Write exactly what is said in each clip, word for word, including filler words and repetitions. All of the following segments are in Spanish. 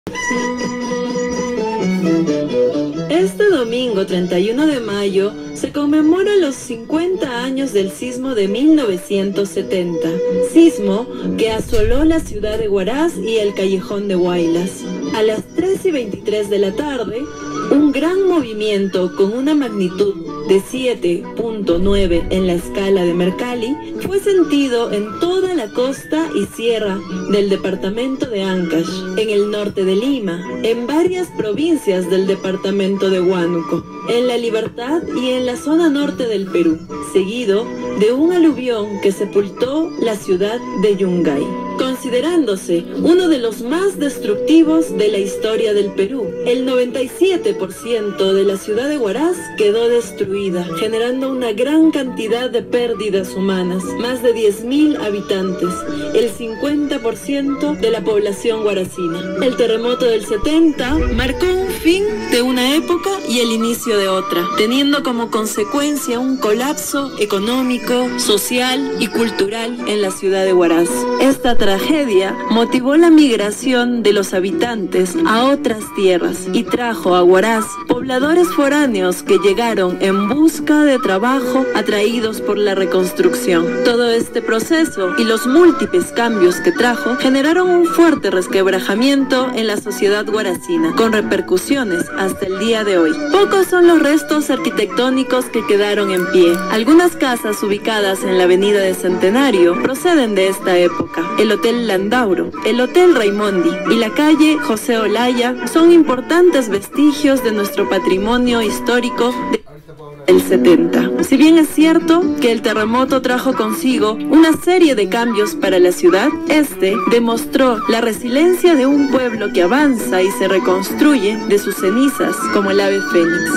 Este domingo treinta y uno de mayo se conmemora los cincuenta años del sismo de mil novecientos setenta, sismo que asoló la ciudad de Huaraz y el callejón de Huaylas. A las tres y veintitrés de la tarde, un gran movimiento con una magnitud de siete punto nueve en la escala de Mercalli fue sentido en toda la costa y sierra del departamento de Ancash, en el norte de Lima, en varias provincias del departamento de Huánuco, en La Libertad y en la zona norte del Perú, seguido de un aluvión que sepultó la ciudad de Yungay, considerándose uno de los más destructivos de la historia del Perú. El noventa y siete por ciento de la ciudad de Huaraz quedó destruida, generando una gran cantidad de pérdidas humanas, más de diez mil habitantes, el cincuenta por ciento de la población huaracina. El terremoto del setenta marcó un fin de una época y el inicio de otra, teniendo como consecuencia un colapso económico, social y cultural en la ciudad de Huaraz. Esta tragedia motivó la migración de los habitantes a otras tierras y trajo a Huaraz pobladores foráneos que llegaron en busca de trabajo atraídos por la reconstrucción. Todo este proceso y los múltiples cambios que trajo generaron un fuerte resquebrajamiento en la sociedad huaracina, con repercusiones hasta el día de hoy. Pocos son los restos arquitectónicos que quedaron en pie. Algunas casas ubicadas en la avenida de Centenario proceden de esta época. El Hotel Landauro, el Hotel Raimondi y la calle José Olaya son importantes vestigios de nuestro patrimonio histórico de el setenta. Si bien es cierto que el terremoto trajo consigo una serie de cambios para la ciudad, este demostró la resiliencia de un pueblo que avanza y se reconstruye de sus cenizas como el ave fénix.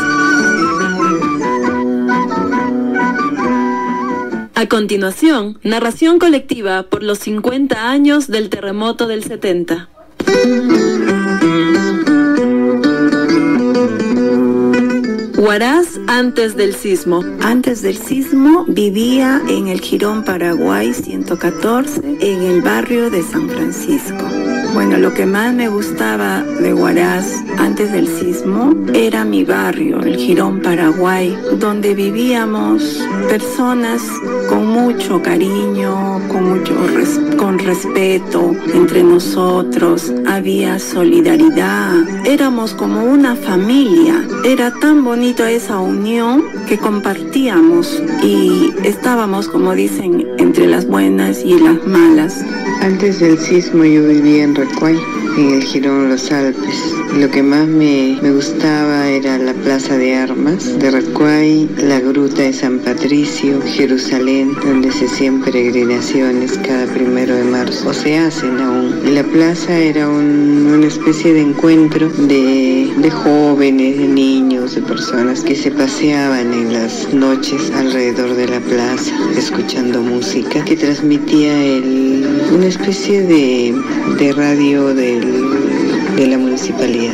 A continuación, narración colectiva por los cincuenta años del terremoto del setenta. Huaraz antes del sismo. Antes del sismo vivía en el Jirón Paraguay ciento catorce, en el barrio de San Francisco. Bueno, lo que más me gustaba de Huaraz antes del sismo era mi barrio, el Jirón Paraguay, donde vivíamos personas con mucho cariño, con mucho res con respeto entre nosotros. Había solidaridad, éramos como una familia. Era tan bonito esa unión que compartíamos y estábamos, como dicen, entre las buenas y las malas. Antes del sismo yo vivía en Recuay, en el Jirón Los Alpes. Lo que más me, me gustaba era la Plaza de Armas de Recuay, la Gruta de San Patricio, Jerusalén, donde se hacían peregrinaciones cada primero de marzo, o se hacen aún. Y la plaza era un, una especie de encuentro de, de jóvenes, de niños, de personas que se paseaban en las noches alrededor de la plaza, escuchando música que transmitía el, una especie de, de radio del, de la municipalidad.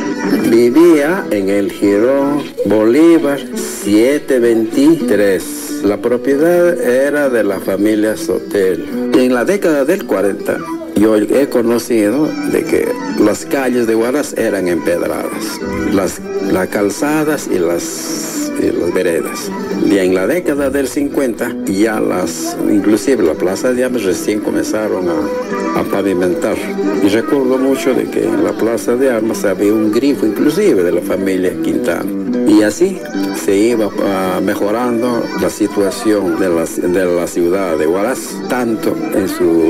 Vivía en el Jirón Bolívar setecientos veintitrés. La propiedad era de la familia Sotelo. En la década del cuarenta, yo he conocido de que las calles de Huaraz eran empedradas, las, las calzadas y las, y las veredas. Y en la década del cincuenta, ya las, inclusive la Plaza de Armas recién comenzaron a, a pavimentar. Y recuerdo mucho de que en la Plaza de Armas había un grifo, inclusive de la familia Quintana. Y así se iba uh, mejorando la situación de la, de la ciudad de Huaraz, tanto en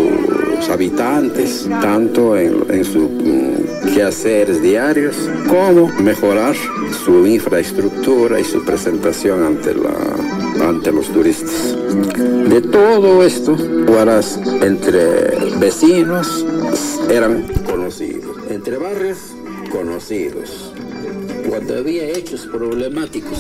sus habitantes, tanto en, en sus um, quehaceres diarios, como mejorar su infraestructura y su presentación ante, la, ante los turistas. De todo esto, Huaraz, entre vecinos, eran conocidos, entre barrios, conocidos. Cuando había hechos problemáticos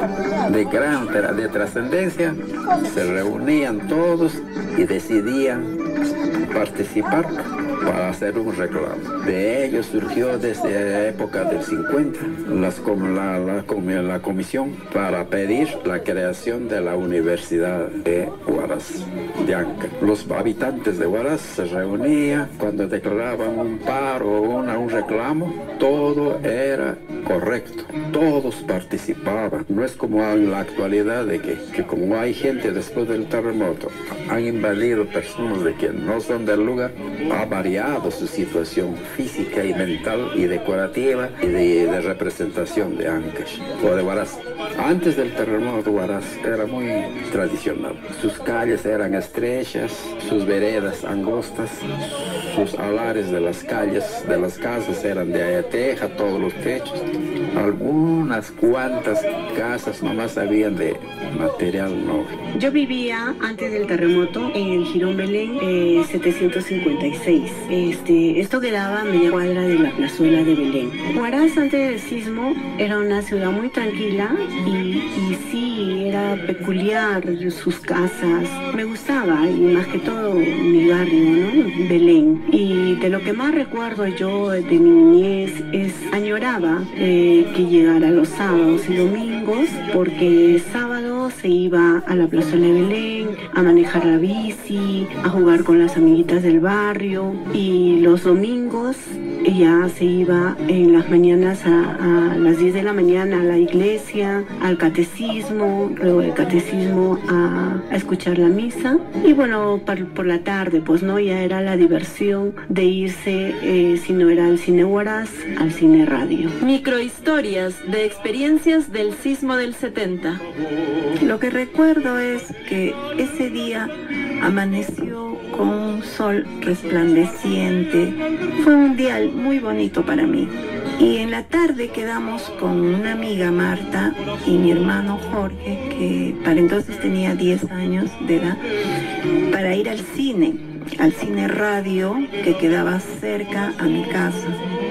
de gran de trascendencia, se reunían todos y decidían participar para hacer un reclamo. De ello surgió desde la época del cincuenta las, la, la, la comisión para pedir la creación de la Universidad de Huaraz de Ancash. Los habitantes de Huaraz se reunían cuando declaraban un paro o una, un reclamo, todo era correcto, todos participaban. No es como en la actualidad de que, que como hay gente después del terremoto, han invadido personas de que no son del lugar, ha variado su situación física y mental y decorativa y de, de representación de Ancash o de Huaraz. Antes del terremoto, Huaraz era muy tradicional. Sus calles eran estrechas, sus veredas angostas, sus alares de las calles, de las casas eran de teja, todos los techos. Algunas cuantas casas nomás habían de material noble. Yo vivía antes del terremoto en el Jirón Belén eh, setecientos cincuenta y seis. Este, esto quedaba a media cuadra de la plazuela de Belén. Huaraz antes del sismo era una ciudad muy tranquila y, y sí, era peculiar sus casas. Me gustaba y más que todo mi barrio, ¿no? Belén. Y de lo que más recuerdo yo de mi niñez es añoraba eh, que llegara los sábados y domingos, porque sábado se iba a la plazuela de Belén a manejar la bici, a jugar con las amiguitas del barrio, y los domingos ella se iba en las mañanas a, a las diez de la mañana a la iglesia, al catecismo, luego del catecismo a, a escuchar la misa, y bueno, por, por la tarde pues no, ya era la diversión de irse, eh, si no era al cine Huaraz, al cine Radio. Microhistorias de experiencias del sismo del setenta. Lo que recuerdo es que ese día amaneció con un sol resplandeciente. Fue un día muy bonito para mí. Y en la tarde quedamos con una amiga, Marta, y mi hermano Jorge, que para entonces tenía diez años de edad, para ir al cine, al cine Radio, que quedaba cerca a mi casa.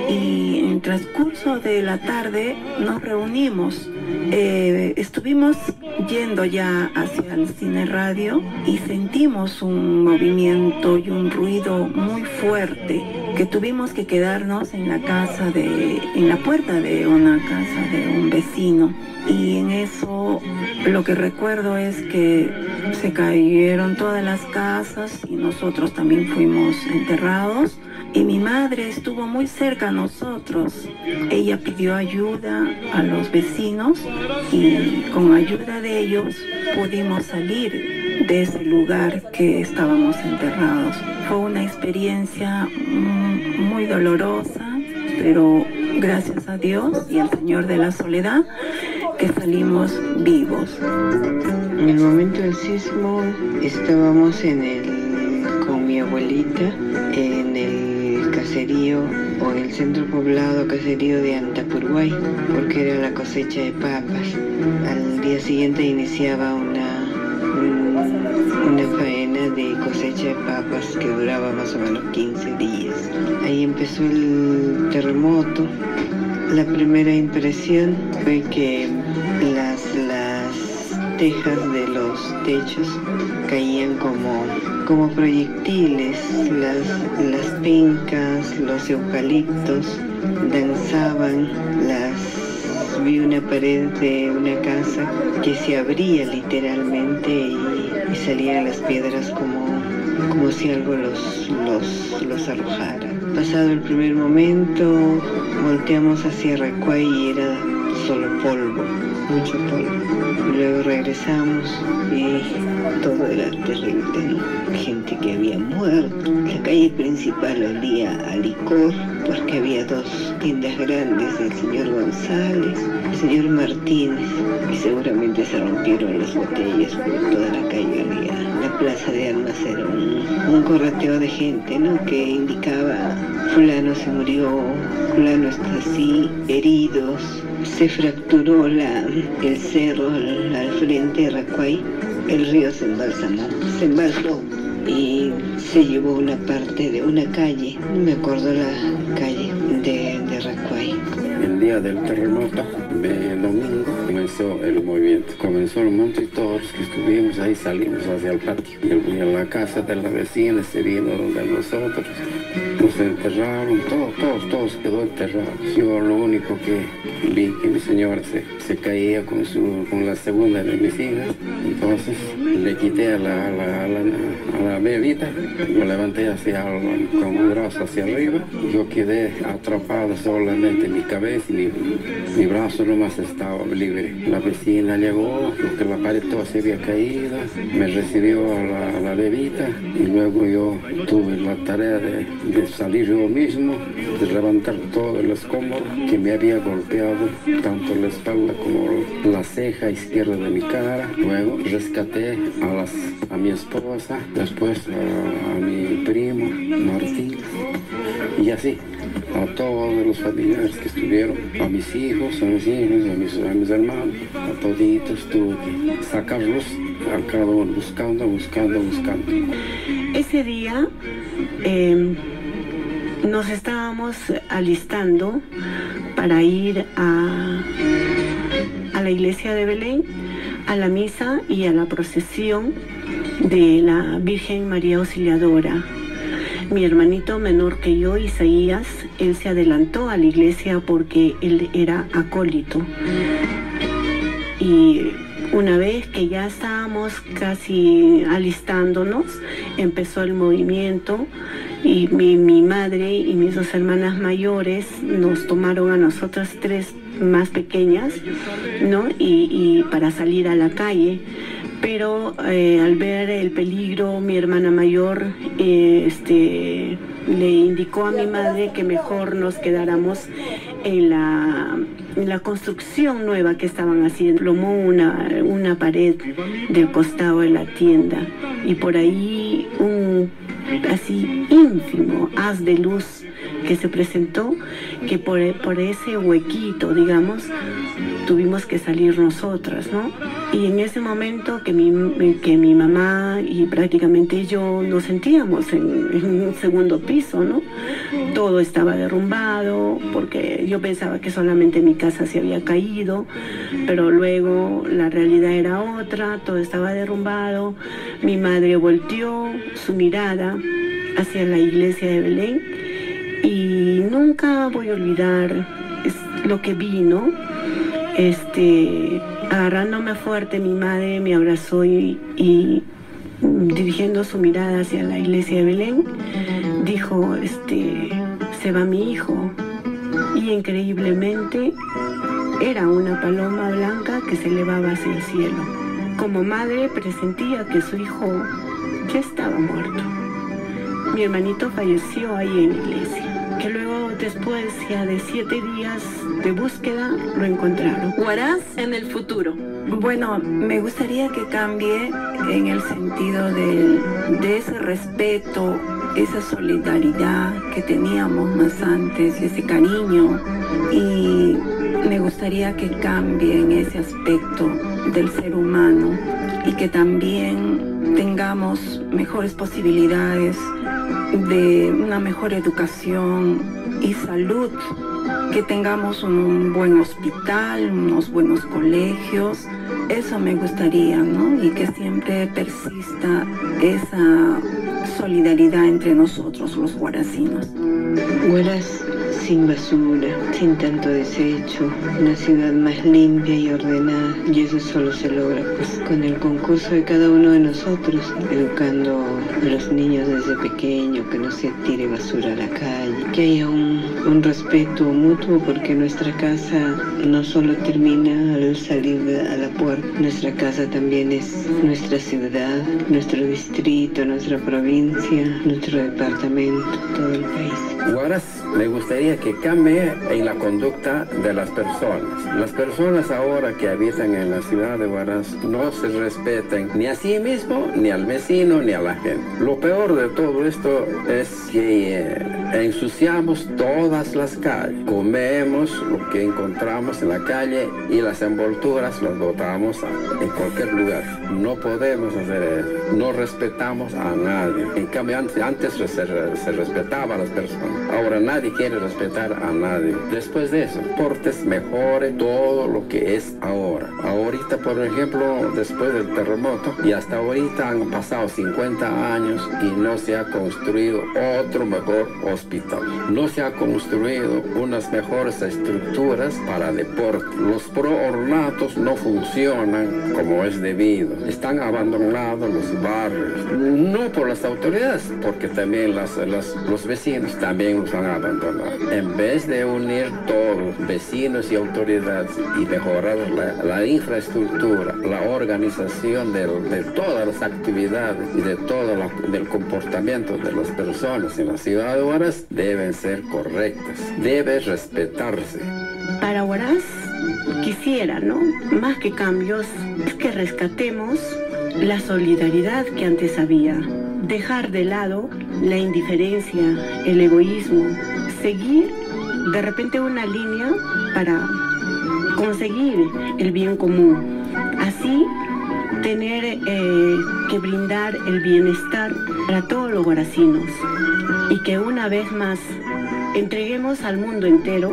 Y en el transcurso de la tarde nos reunimos. Eh, estuvimos yendo ya hacia el cine Radio y sentimos un movimiento y un ruido muy fuerte, que tuvimos que quedarnos en la casa de, en la puerta de una casa de un vecino. Y en eso lo que recuerdo es que se cayeron todas las casas y nosotros también fuimos enterrados. Y mi madre estuvo muy cerca a nosotros. Ella pidió ayuda a los vecinos y con ayuda de ellos pudimos salir de ese lugar que estábamos enterrados. Fue una experiencia muy dolorosa, pero gracias a Dios y al Señor de la Soledad que salimos vivos. En el momento del sismo estábamos en el, con mi abuelita en el caserío o en el centro poblado caserío de Antapurguay, porque era la cosecha de papas. Al día siguiente iniciaba una, una faena de cosecha de papas que duraba más o menos quince días. Ahí empezó el terremoto. La primera impresión fue que las, las tejas de los techos caían como, como proyectiles, las, las pencas, los eucaliptos danzaban, las, vi una pared de una casa que se abría literalmente y, y salían las piedras como, como si algo los, los, los arrojara. Pasado el primer momento, volteamos hacia Recuay y era solo polvo, mucho polvo. Luego regresamos y todo era terrible, ¿no? Gente que había muerto. La calle principal olía a licor porque había dos tiendas grandes del señor González, el señor Martínez, y seguramente se rompieron las botellas por toda la calle olía. La plaza de armas era un, un correteo de gente, ¿no? Que indicaba fulano se murió, fulano está así, heridos. Se fracturó la, el cerro al, al frente de Recuay, el río se embalsamó, se embalsó y se llevó una parte de una calle, no me acuerdo la calle de, de Recuay. El día del terremoto, de domingo, comenzó el movimiento. Comenzó el monte y todos los que estuvimos ahí salimos hacia el patio. Y a la casa de la vecina se vino donde nosotros. nos enterraron, todos, todos, todos quedó enterrados. Yo lo único que vi que mi señora se, se caía con, su, con la segunda de mis hijas, entonces le quité a la, a la, a la, a la bebita, lo levanté hacia el, con el brazo hacia arriba, yo quedé atrapado solamente en mi cabeza y mi, mi brazo nomás estaba libre. La vecina llegó, porque la pared toda se había caído, me recibió a la, a la bebita y luego yo tuve la tarea de, de salir yo mismo, de levantar todo el escombro que me había golpeado, tanto la espalda como la ceja izquierda de mi cara. Luego rescaté a, las, a mi esposa, después a, a mi primo Martín, y así a todos los familiares que estuvieron, a mis hijos, a mis hijos, a mis, a mis hermanos, a toditos tuve que sacarlos a cada uno, buscando, buscando, buscando. Ese día eh, nos estábamos alistando para ir a, a la iglesia de Belén, a la misa y a la procesión de la Virgen María Auxiliadora. Mi hermanito menor que yo, Isaías, él se adelantó a la iglesia porque él era acólito. Y una vez que ya estábamos casi alistándonos, empezó el movimiento y mi, mi madre y mis dos hermanas mayores nos tomaron a nosotras tres más pequeñas, ¿no? Y, y para salir a la calle. Pero eh, al ver el peligro, mi hermana mayor eh, este, le indicó a mi madre que mejor nos quedáramos en la, en la construcción nueva que estaban haciendo. Plomó una, una pared del costado de la tienda y por ahí un así ínfimo haz de luz que se presentó, que por, por ese huequito, digamos, tuvimos que salir nosotras, ¿no? Y en ese momento que mi, que mi mamá y prácticamente yo nos sentíamos en, en un segundo piso, ¿no? Todo estaba derrumbado, porque yo pensaba que solamente mi casa se había caído, pero luego la realidad era otra, todo estaba derrumbado. Mi madre volteó su mirada hacia la iglesia de Belén y nunca voy a olvidar lo que vi, ¿no? Este, agarrándome fuerte, mi madre me abrazó y, y dirigiendo su mirada hacia la iglesia de Belén, dijo, este, se va mi hijo. Y increíblemente era una paloma blanca que se elevaba hacia el cielo. Como madre presentía que su hijo ya estaba muerto. Mi hermanito falleció ahí en la iglesia, que luego después ya de siete días de búsqueda lo encontraron. Huaraz en el futuro. Bueno, me gustaría que cambie en el sentido de, de ese respeto, esa solidaridad que teníamos más antes, ese cariño, y me gustaría que cambie en ese aspecto del ser humano y que también tengamos mejores posibilidades de una mejor educación y salud, que tengamos un buen hospital, unos buenos colegios. Eso me gustaría, ¿no? Y que siempre persista esa solidaridad entre nosotros, los huarazinos. Huaraz sin basura, sin tanto desecho, una ciudad más limpia y ordenada, y eso solo se logra pues con el concurso de cada uno de nosotros, educando a los niños desde pequeño, que no se tire basura a la calle, que haya un, un respeto mutuo, porque nuestra casa no solo termina al salir a la puerta, nuestra casa también es nuestra ciudad, nuestro distrito, nuestra provincia, nuestro departamento, todo el país. Huaraz me gustaría que cambie en la conducta de las personas. Las personas ahora que habitan en la ciudad de Huaraz no se respetan ni a sí mismo, ni al vecino, ni a la gente. Lo peor de todo esto es que eh, ensuciamos todas las calles, comemos lo que encontramos en la calle y las envolturas las botamos en cualquier lugar. No podemos hacer eso, no respetamos a nadie. En cambio, antes, antes se, se respetaba a las personas, ahora nadie nadie quiere respetar a nadie. Después de eso, portes mejore todo lo que es ahora. Ahorita, por ejemplo, después del terremoto, y hasta ahorita han pasado cincuenta años y no se ha construido otro mejor hospital. No se ha construido unas mejores estructuras para deporte. Los proornatos no funcionan como es debido. Están abandonados los barrios. No por las autoridades, porque también las, las, los vecinos también los han abandonado. En vez de unir todos, vecinos y autoridades, y mejorar la, la infraestructura, la organización de, de todas las actividades y de todo la, del comportamiento de las personas en la ciudad de Huaraz, deben ser correctas, debe respetarse. Para Huaraz, quisiera, ¿no? Más que cambios, es que rescatemos la solidaridad que antes había. Dejar de lado la indiferencia, el egoísmo, seguir de repente una línea para conseguir el bien común. Así, tener eh, que brindar el bienestar para todos los huarazinos y que una vez más entreguemos al mundo entero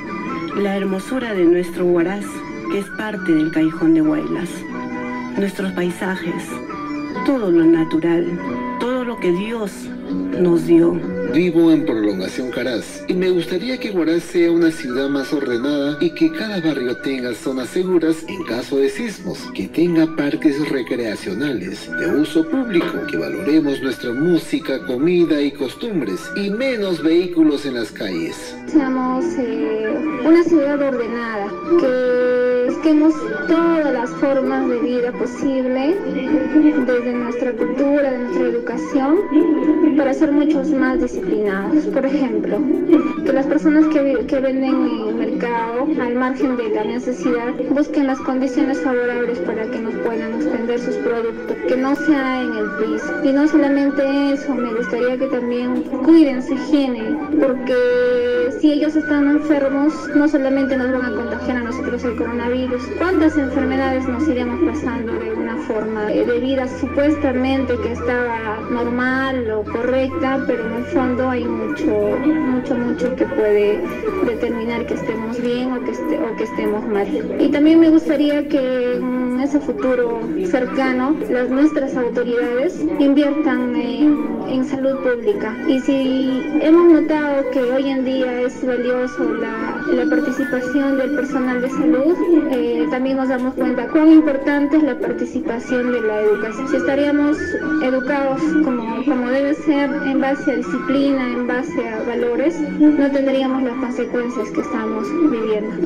la hermosura de nuestro Huaraz, que es parte del Callejón de Huaylas, nuestros paisajes, todo lo natural, todo lo que Dios nos dio. Vivo en Prolongación Caraz y me gustaría que Huaraz sea una ciudad más ordenada y que cada barrio tenga zonas seguras en caso de sismos, que tenga parques recreacionales de uso público, que valoremos nuestra música, comida y costumbres y menos vehículos en las calles. Seamos eh, una ciudad ordenada, que busquemos todas las formas de vida posible desde nuestra cultura, de nuestra educación, para ser muchos más disciplinados. Por ejemplo, que las personas que, que venden en el mercado, al margen de la necesidad, busquen las condiciones favorables para que nos puedan extender sus productos, que no sea en el piso. Y no solamente eso, me gustaría que también cuiden su higiene, porque si ellos están enfermos, no solamente nos van a contagiar a nosotros el coronavirus. ¿Cuántas enfermedades nos iremos pasando de una forma de vida supuestamente que estaba normal o correcta, pero en el fondo hay mucho, mucho, mucho que puede determinar que estemos bien o que, este, o que estemos mal? Y también me gustaría que en ese futuro cercano las nuestras autoridades inviertan en, en salud pública. Y si hemos notado que hoy en día es valioso la, la participación del personal de salud, eh, también nos damos cuenta cuán importante es la participación de la educación. Si estaríamos educados como, como debe ser, en base a disciplina, en base a valores, no tendríamos las consecuencias que estamos viviendo.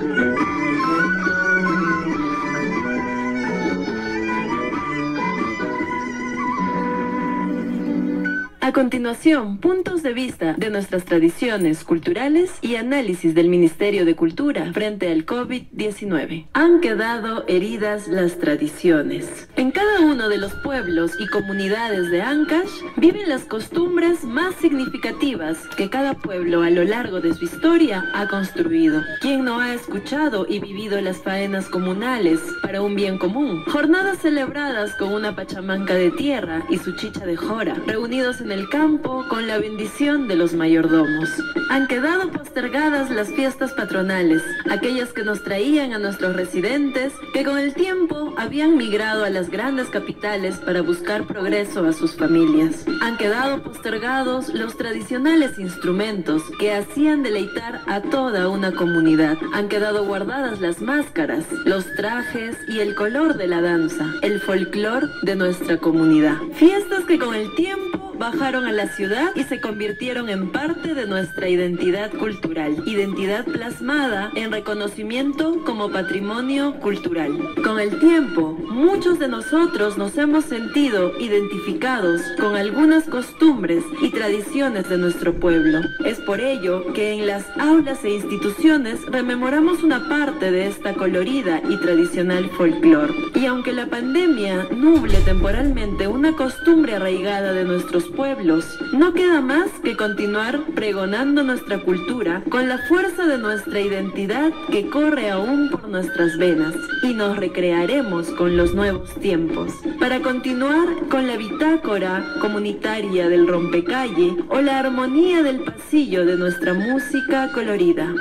A continuación, puntos de vista de nuestras tradiciones culturales y análisis del Ministerio de Cultura frente al COVID diecinueve. Han quedado heridas las tradiciones. En cada uno de los pueblos y comunidades de Ancash viven las costumbres más significativas que cada pueblo a lo largo de su historia ha construido. ¿Quién no ha escuchado y vivido las faenas comunales para un bien común? Jornadas celebradas con una pachamanca de tierra y su chicha de jora, reunidos en el campo con la bendición de los mayordomos. Han quedado postergadas las fiestas patronales, aquellas que nos traían a nuestros residentes que con el tiempo habían migrado a las grandes capitales para buscar progreso a sus familias. Han quedado postergados los tradicionales instrumentos que hacían deleitar a toda una comunidad. Han quedado guardadas las máscaras, los trajes y el color de la danza, el folclor de nuestra comunidad. Fiestas que con el tiempo bajaron a la ciudad y se convirtieron en parte de nuestra identidad cultural, identidad plasmada en reconocimiento como patrimonio cultural. Con el tiempo, muchos de nosotros nos hemos sentido identificados con algunas costumbres y tradiciones de nuestro pueblo. Es por ello que en las aulas e instituciones rememoramos una parte de esta colorida y tradicional folclor. Y aunque la pandemia nuble temporalmente una costumbre arraigada de nuestros pueblos. No queda más que continuar pregonando nuestra cultura con la fuerza de nuestra identidad que corre aún por nuestras venas, y nos recrearemos con los nuevos tiempos para continuar con la bitácora comunitaria del rompecalle o la armonía del pasillo de nuestra música colorida.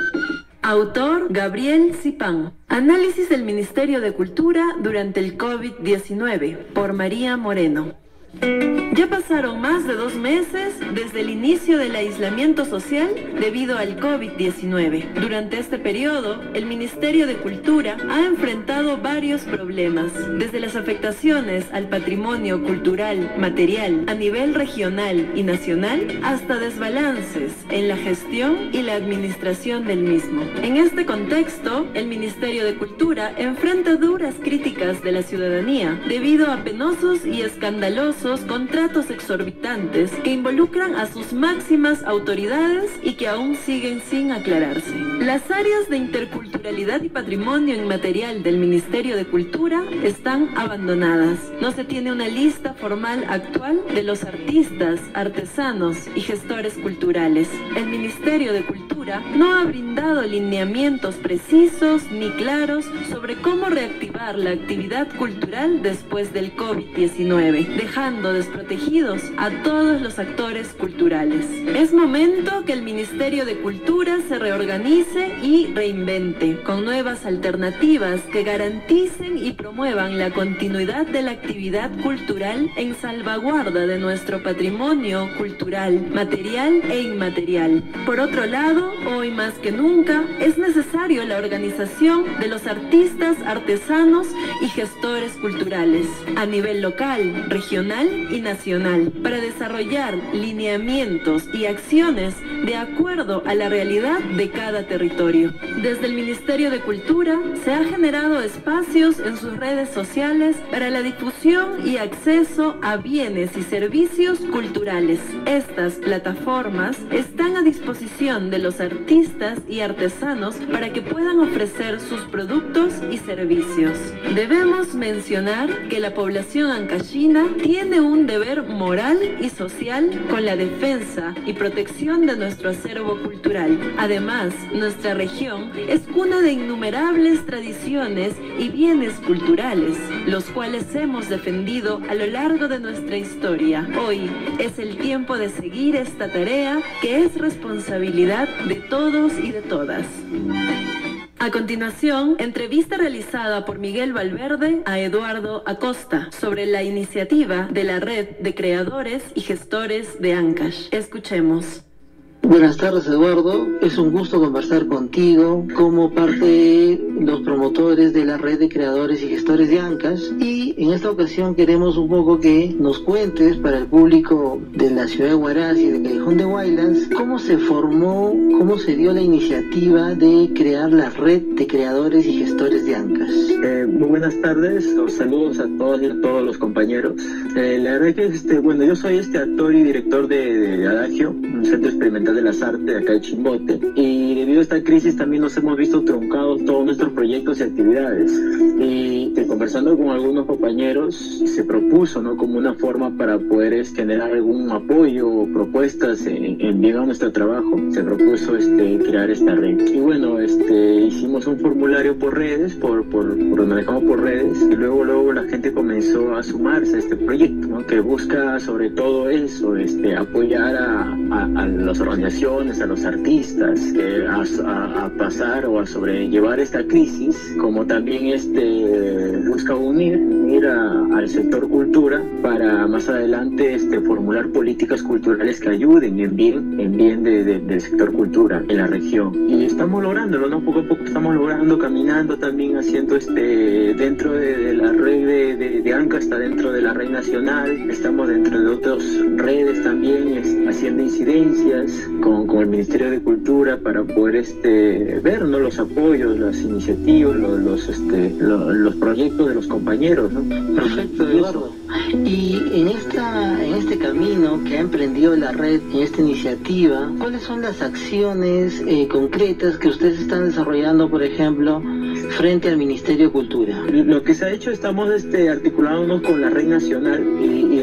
Autor Gabriel Zipán. Análisis del Ministerio de Cultura durante el COVID diecinueve por María Moreno. Ya pasaron más de dos meses desde el inicio del aislamiento social debido al COVID diecinueve. Durante este periodo, el Ministerio de Cultura ha enfrentado varios problemas, desde las afectaciones al patrimonio cultural material a nivel regional y nacional, hasta desbalances en la gestión y la administración del mismo. En este contexto, el Ministerio de Cultura enfrenta duras críticas de la ciudadanía debido a penosos y escandalosos contratos exorbitantes que involucran a sus máximas autoridades y que aún siguen sin aclararse. Las áreas de interculturalidad y patrimonio inmaterial del Ministerio de Cultura están abandonadas. No se tiene una lista formal actual de los artistas, artesanos y gestores culturales. El Ministerio de Cultura no ha brindado lineamientos precisos ni claros sobre cómo reactivar la actividad cultural después del COVID diecinueve, dejando desprotegidos a todos los actores culturales. Es momento que el Ministerio de Cultura se reorganice y reinvente con nuevas alternativas que garanticen y promuevan la continuidad de la actividad cultural en salvaguarda de nuestro patrimonio cultural, material e inmaterial. Por otro lado, hoy más que nunca es necesario la organización de los artistas, artesanos y gestores culturales a nivel local, regional y nacional para desarrollar lineamientos y acciones de acuerdo a la realidad de cada territorio. Desde el Ministerio de Cultura se ha generado espacios en sus redes sociales para la difusión y acceso a bienes y servicios culturales. Estas plataformas están a disposición de los artistas y artesanos para que puedan ofrecer sus productos y servicios. Debemos mencionar que la población ancashina tiene un deber moral y social con la defensa y protección de nuestro acervo cultural. Además, nuestra región es cuna de innumerables tradiciones y bienes culturales, los cuales hemos defendido a lo largo de nuestra historia. Hoy es el tiempo de seguir esta tarea que es responsabilidad de todos y de todas. A continuación, entrevista realizada por Miguel Valverde a Eduardo Acosta sobre la iniciativa de la Red de Creadores y Gestores de Ancash. Escuchemos. Buenas tardes, Eduardo. Es un gusto conversar contigo como parte de los promotores de la Red de Creadores y Gestores de Ancash, y en esta ocasión queremos un poco que nos cuentes para el público de la ciudad de Huaraz y del Callejón de Huaylas cómo se formó, cómo se dio la iniciativa de crear la Red de Creadores y Gestores de Ancash. Eh, muy buenas tardes, los saludos a todos y a todos los compañeros. Eh, la verdad que, este, bueno, yo soy este actor y director de, de Adagio, un centro experimental de las artes de acá de Chimbote, y debido a esta crisis también nos hemos visto truncados todos nuestros proyectos y actividades, y que conversando con algunos compañeros se propuso, ¿no?, como una forma para poder generar algún apoyo o propuestas en, en bien a nuestro trabajo, se propuso este, crear esta red. Y bueno, este, hicimos un formulario por redes, por, por, por lo manejamos por redes, y luego luego la gente comenzó a sumarse a este proyecto, ¿no?, que busca sobre todo eso, este, apoyar a, a, a las organizaciones, a los artistas, eh, a, a, a pasar o a sobrellevar esta crisis, como también este, busca unir, unir a, al sector cultura para más adelante este, formular políticas culturales que ayuden en bien, en bien de, de, del sector cultura en la región. Y estamos lográndolo, ¿no? Poco a poco estamos logrando, caminando también, haciendo este, dentro de, de la red de, de, de ANCA, está dentro de la red nacional, estamos dentro de otras redes también, es, haciendo incidencias con, con el Ministerio de Cultura para poder este, ver, ¿no?, los apoyos, las iniciativas, los, los, este, los, los proyectos de los compañeros, ¿no? Perfecto, Eduardo. Y en, esta, en este camino que ha emprendido la red, en esta iniciativa, ¿cuáles son las acciones eh, concretas que ustedes están desarrollando, por ejemplo, frente al Ministerio de Cultura? Lo que se ha hecho, estamos este, articulándonos con la red nacional y, y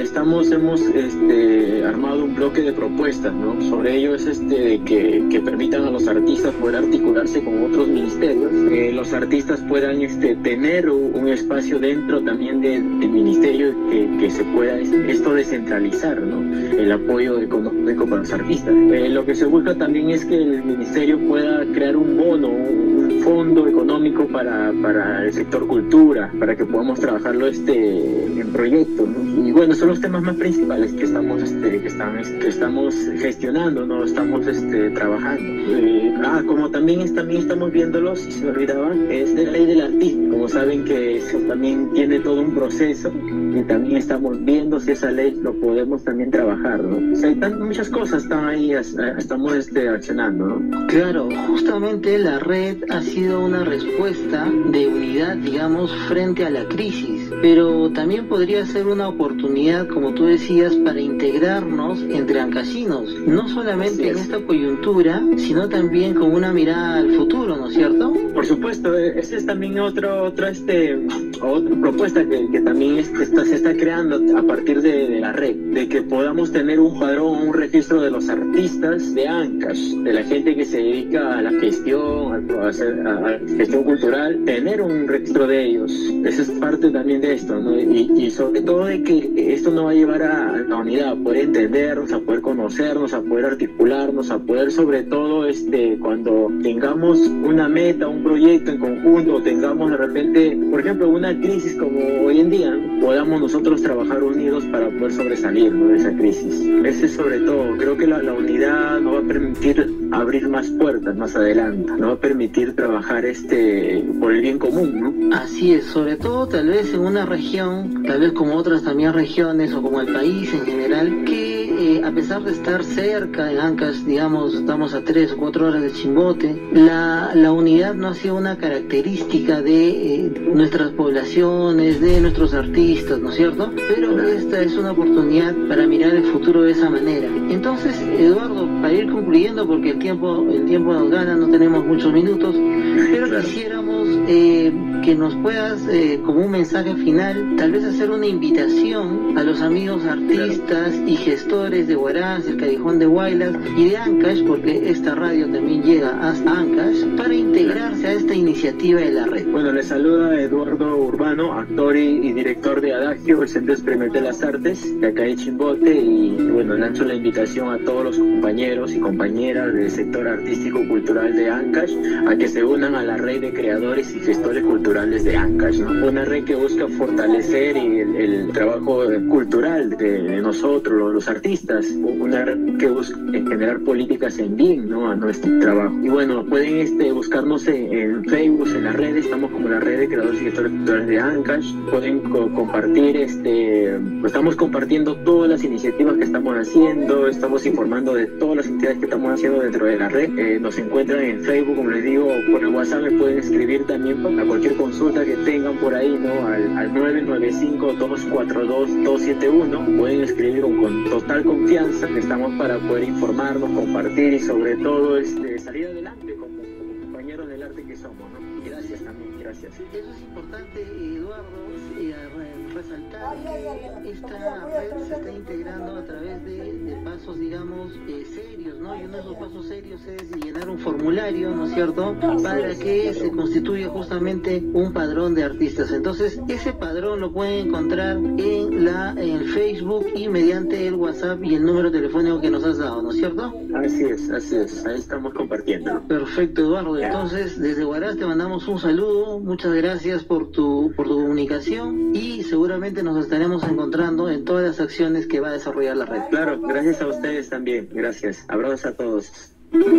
estamos, hemos este, armado un bloque de propuestas, ¿no? Sobre ello es este, de que, que permitan a los artistas poder articularse con otros ministerios, que los artistas puedan este, tener un espacio dentro también de, del ministerio, que, que se pueda esto descentralizar, ¿no? El apoyo económico para los artistas. Eh, lo que se busca también es que el ministerio pueda crear un bono, un fondo económico para, para el sector cultura, para que podamos trabajarlo este, en proyectos, ¿no? Y bueno, son los temas más principales que estamos, este, que están, que estamos gestionando, ¿no? Estamos este, trabajando. Eh, ah, como también, es, también estamos viéndolos, si se me olvidaba, es de la ley del artista. Como saben que eso también tiene todo un proceso, y también estamos viendo si esa ley lo podemos también trabajar, ¿no? O sea, hay tan, muchas cosas están ahí, estamos este, accionando, ¿no? Claro, justamente la red ha sido una respuesta de unidad, digamos, frente a la crisis, pero también podría ser una oportunidad, como tú decías, para integrarnos entre ancasinos, no solamente en esta coyuntura, sino también con una mirada al futuro, ¿no es cierto? Por supuesto, esa es también otro, otro, este, otra propuesta que, que también este, está, se está creando a partir de, de la red, de que podamos tener un padrón, un registro de los artistas de Ancash, de la gente que se dedica a la gestión, a, hacer, a, a gestión cultural, tener un registro de ellos. Esa es parte también de esto, ¿no? Y, y sobre todo de que esto nos va a llevar a la unidad, a poder entendernos, a poder conocernos, a poder articularnos, a poder sobre todo este, cuando tengamos una meta, un proyecto en conjunto, tengamos de repente, por ejemplo, una crisis como hoy en día, podamos nosotros trabajar unidos para poder sobresalir, ¿no?, de esa crisis. Ese es sobre todo, creo que la, la unidad nos va a permitir abrir más puertas más adelante, nos va a permitir trabajar este por el bien común, ¿no? Así es, sobre todo tal vez en una región, tal vez como otras también regiones o como el país en general, que eh, a pesar de estar cerca en Ancash, digamos, estamos a tres o cuatro horas de Chimbote, la, la unidad no ha sido una característica de eh, nuestras poblaciones, de nuestros artistas, ¿no es cierto? Pero esta es una oportunidad para mirar el futuro de esa manera. Entonces, Eduardo, para ir concluyendo, porque el tiempo, el tiempo nos gana, no tenemos muchos minutos, pero claro, quisiéramos eh, que nos puedas, eh, como un mensaje final, tal vez hacer una invitación a los amigos artistas y gestores de Huaraz, del Callejón de Huaylas y de Ancash, porque esta radio también llega hasta Ancash, para integrarse a esta iniciativa de la red. Bueno, les saluda Eduardo Urbano, actor y, y director de Adagio, el Centro Experimental de las Artes, de acá de Chimbote, y bueno, lanzo la invitación a todos los compañeros y compañeras del sector artístico-cultural de Ancash a que se unan a la red de creadores y gestores culturales de Ancash, ¿no? Una red que busca fortalecer el, el trabajo cultural de, de nosotros, los, los artistas, una red que busca generar políticas en bien, ¿no?, a nuestro trabajo. Y bueno, pueden este, buscarnos en, en Facebook, en las redes, estamos como la red de creadores y gestores culturales de Ancash, pueden co compartir, este, estamos compartiendo todas las iniciativas que estamos haciendo, estamos informando de todas las actividades que estamos haciendo dentro de la red. Eh, nos encuentran en Facebook, como les digo, por el WhatsApp me pueden escribir también a cualquier consulta que tengan por ahí, ¿no?, al, al nueve nueve cinco, dos cuatro dos, dos siete uno, pueden escribir con, con total confianza, que estamos para poder informarnos, compartir y sobre todo este, salir adelante como compañeros del arte que somos, ¿no? Gracias también, gracias. Eso es importante, Eduardo, eh, resaltar que esta red se está integrando a través de, de pasos, digamos, eh, serios, ¿no? Y uno de esos pasos serios es llenar un formulario, ¿no es cierto?, para que se constituya justamente un padrón de artistas. Entonces, ese padrón lo pueden encontrar en la en Facebook y mediante el WhatsApp y el número telefónico que nos has dado, ¿no es cierto? Así es, así es, ahí estamos compartiendo. Perfecto, Eduardo. Entonces, desde Huaraz te mandamos un saludo, muchas gracias por tu, por tu comunicación y seguramente nos estaremos encontrando en todas las acciones que va a desarrollar la red. Claro, gracias a ustedes también, gracias. Abrazos a todos.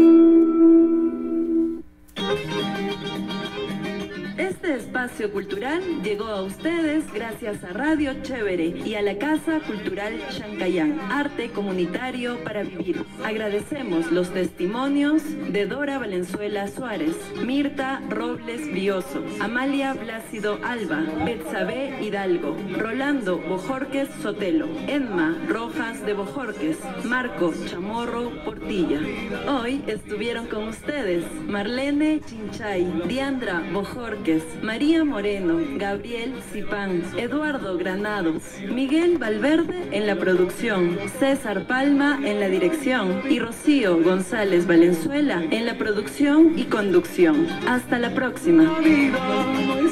Este espacio cultural llegó a ustedes gracias a Radio Chévere y a la Casa Cultural Chancayán, arte comunitario para vivir. Agradecemos los testimonios de Dora Valenzuela Suárez, Mirta Robles Brioso, Amalia Blácido Alba, Betsabe Hidalgo, Rolando Bojorquez Sotelo, Emma Rojas de Bojorquez, Marco Chamorro Portilla. Hoy estuvieron con ustedes Marlene Chinchay, Diandra Bojorquez, Núñez, María Moreno, Gabriel Zipán, Eduardo Granados, Miguel Valverde en la producción, César Palma en la dirección y Rocío González Valenzuela en la producción y conducción. Hasta la próxima.